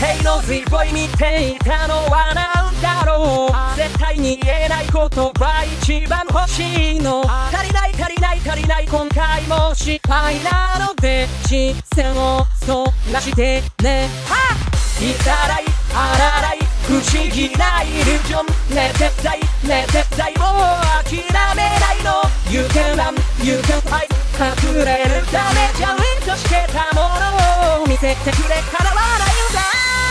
芸能随ボイ見ていたのはなんだろう。絶対に言えないことが一番欲しいの。足りない足りない足りない今回も失敗なので視線をそらしてね。いたらいあららい不思議なイリュージョン。ね絶対ね絶対もう諦めないの。 You can run You can fight 隠れるためじゃんとしてたものを見せてくれかなわないんだ。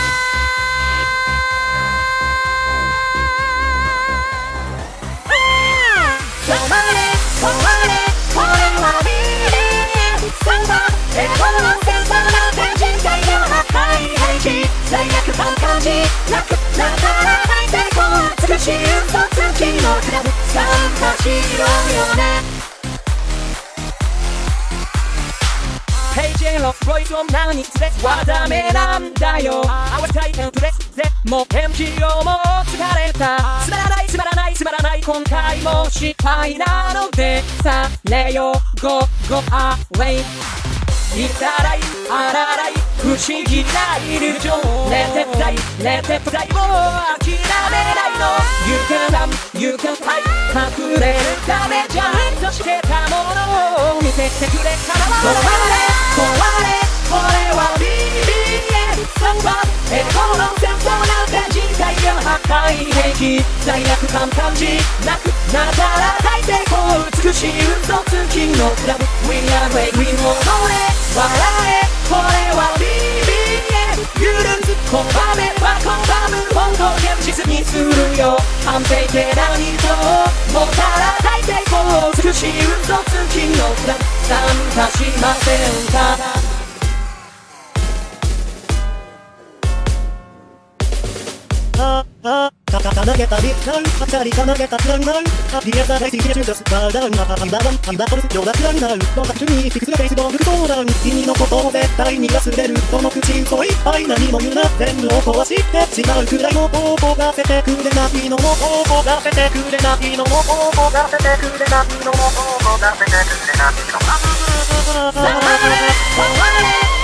止まれ止まれこれはビリーサンバエコのセンサーなんて人体の破壊兵器罪悪感感じなくなったら大成功美しい嘘つきのクラブ参加しろよね。Page of Voice を何に連れはダメなんだよ。合わせたい点プレスでも天気をもう疲れた。つまらないつまらないつまらない今回も失敗なのでされよ Go Go Away。 いたらいあららい不思議なイリュージョン。ね絶対ね絶対もう諦めないの。 You can run You can fight 隠れるためじゃんとしてたものを見せてくれかなわない。壊れこれは BBS サンバエコの戦争なんて人体や破壊兵器罪悪感感じなくなったら大成功美しい嘘つきのクラブ We are way We もこれ笑えこれは BBS 許すこばめはこばむ本当現実にするよ。完璧な人を持ったら大成功美しい嘘つきのクラブ参加しませんか。 投げたり使うあたりか投げたプランナウリアザ大好きで中絶バーダウンハンダガンハンダコルスヨガプランナウの作中にフィクスがベースボール相談君のことを絶対に忘れるこの口嘘いっぱい何も言うな全部を壊してしまうくらいの方法がせてくれないのも方法がせてくれないのも方法がせてくれないのも方法がせてくれないのも